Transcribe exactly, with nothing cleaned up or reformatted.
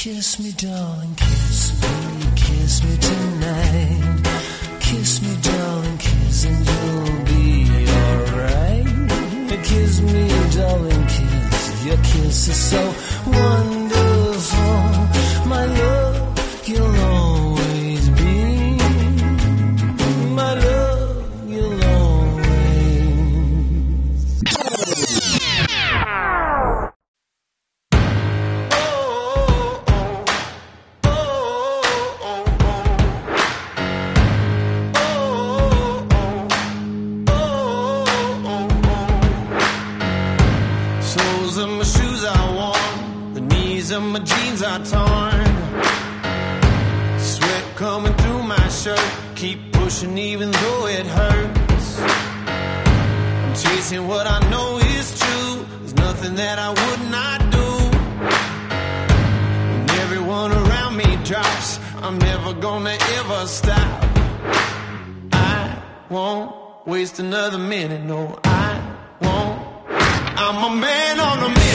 Kiss me, darling, kiss me, kiss me tonight. Kiss me, darling, kiss and you'll be alright. Kiss me, darling, kiss. Your kiss is so wonderful. My love, you'll always be. My love, you'll always. Soles of my shoes are worn, the knees of my jeans are torn. Sweat coming through my shirt, keep pushing even though it hurts. I'm chasing what I know is true, there's nothing that I would not do. When everyone around me drops, I'm never gonna ever stop. I won't waste another minute, no I won't. I'm a man on a mission.